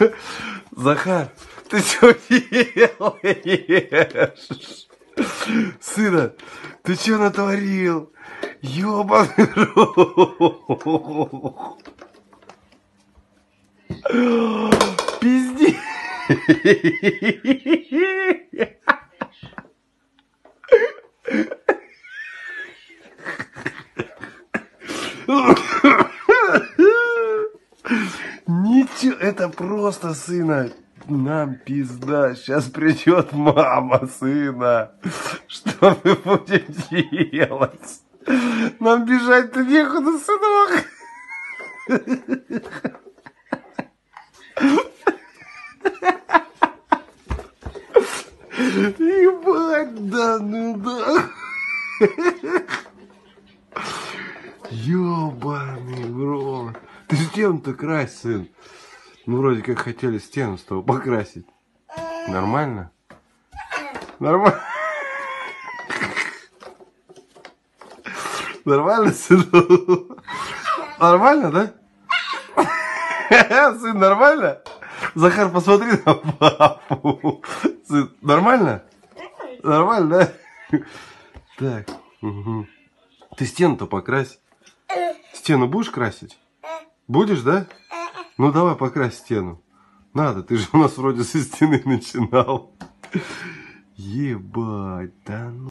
Захар, ты что делаешь? Сына, ты что натворил? Ёбаный рот. Пизди. Ничего, это просто, сына, нам пизда. Сейчас придет мама, сына. Что мы будем делать? Нам бежать-то некуда, сынок. Ебать, да, ну да. Ёбаный в рот. Ты стену-то крась, сын. Ну, вроде как хотели стену с тобой покрасить. Нормально? Нормально? Нормально, сын? Нормально, да? Сын, нормально? Захар, посмотри на папу. Сын, нормально? Нормально, да? Так. Угу. Ты стену-то покрась. Стену будешь красить? Будешь, да? Ну давай покрась стену. Надо, ты же у нас вроде со стены начинал. Ебать, да ну.